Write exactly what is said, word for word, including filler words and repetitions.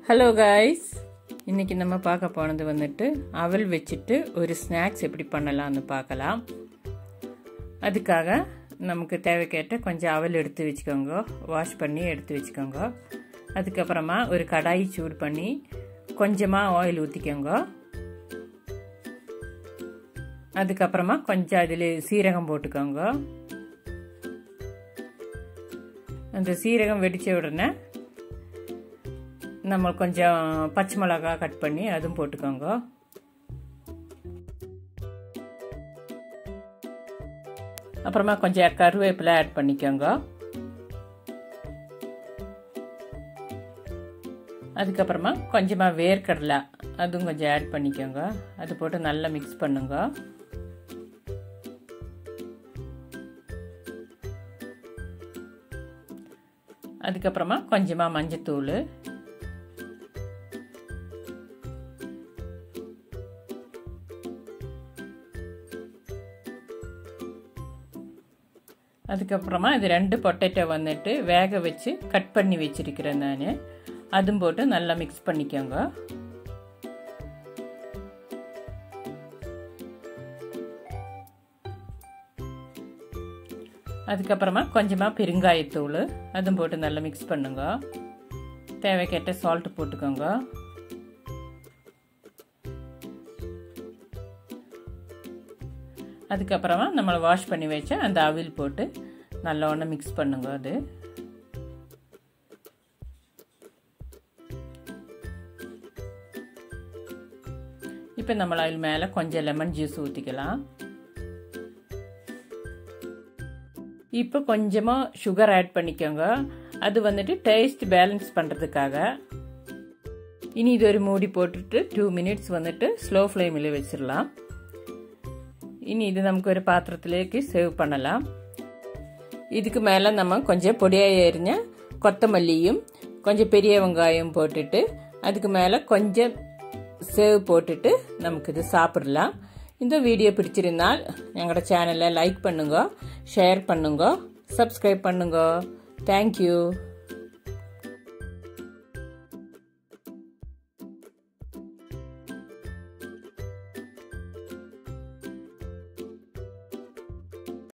Hello guys, இன்றைக்கி நம்ம பார்க்க போனது வந்துட்டு அவல் வச்சுட்டு ஒரு ஸ்நாக்ஸ் எப்படி பண்ணலாம்னு பார்க்கலாம். அதுக்காக நமக்கு தேவைக்கேட்ட கொஞ்சம் அவல் எடுத்து வச்சுக்கோங்க, வாஷ் பண்ணி எடுத்து வச்சுக்கோங்க. அதுக்கப்புறமா ஒரு கடாய் சூடு பண்ணி கொஞ்சமாக ஆயில் ஊற்றிக்கோங்க. அதுக்கப்புறமா கொஞ்சம் அதில் சீரகம் போட்டுக்கோங்க. அந்த சீரகம் வெடித்த உடனே நம்ம கொஞ்சம் பச்சை மிளகா கட் பண்ணி அதுவும் போட்டுக்கோங்க. அப்புறமா கொஞ்சம் கருவேப்பிலை ஆட் பண்ணிக்கோங்க. அதுக்கப்புறமா கொஞ்சமாக வேர்க்கடலை அதுவும் கொஞ்சம் ஆட் பண்ணிக்கோங்க. அது போட்டு நல்லா மிக்ஸ் பண்ணுங்க. அதுக்கப்புறமா கொஞ்சமாக மஞ்சத்தூள், அதுக்கப்புறமா இது ரெண்டு பொட்டேட்டோ வந்துட்டு வேக வச்சு கட் பண்ணி வச்சிருக்கிறேன் நான். அதுவும் போட்டு நல்லா மிக்ஸ் பண்ணிக்கோங்க. அதுக்கப்புறமா கொஞ்சமாக பெருங்காயத்தூள் அதுவும் போட்டு நல்லா மிக்ஸ் பண்ணுங்க. தேவைக்கேட்ட சால்ட் போட்டுக்கோங்க. அதுக்கப்புறமா நம்மளை வாஷ் பண்ணி வச்ச அந்த அவில் போட்டு நல்லா ஒன்று மிக்ஸ் பண்ணுங்க. அது இப்போ நம்மள அதில் மேலே கொஞ்சம் லெமன் ஜூஸ் ஊற்றிக்கலாம். இப்போ கொஞ்சமாக சுகர் ஆட் பண்ணிக்கோங்க. அது வந்துட்டு டேஸ்ட் பேலன்ஸ் பண்ணுறதுக்காக. இனி இது ஒரு மூடி போட்டுட்டு டூ மினிட்ஸ் வந்துட்டு ஸ்லோ ஃப்ளேமில் வச்சிடலாம். இனி இது நமக்கு ஒரு பாத்திரத்திலேக்கு சேவ் பண்ணலாம். இதுக்கு மேலே நம்ம கொஞ்சம் பொடியாக எரிஞ்ச கொத்தமல்லியும் கொஞ்சம் பெரிய வெங்காயம் போட்டுட்டு அதுக்கு மேலே கொஞ்சம் சேவ் போட்டுட்டு நமக்கு இது சாப்பிடலாம். இந்த வீடியோ பிடிச்சிருந்தால் எங்களோட சேனலை லைக் பண்ணுங்க, ஷேர் பண்ணுங்க, சப்ஸ்கிரைப் பண்ணுங்க. தேங்க்யூ.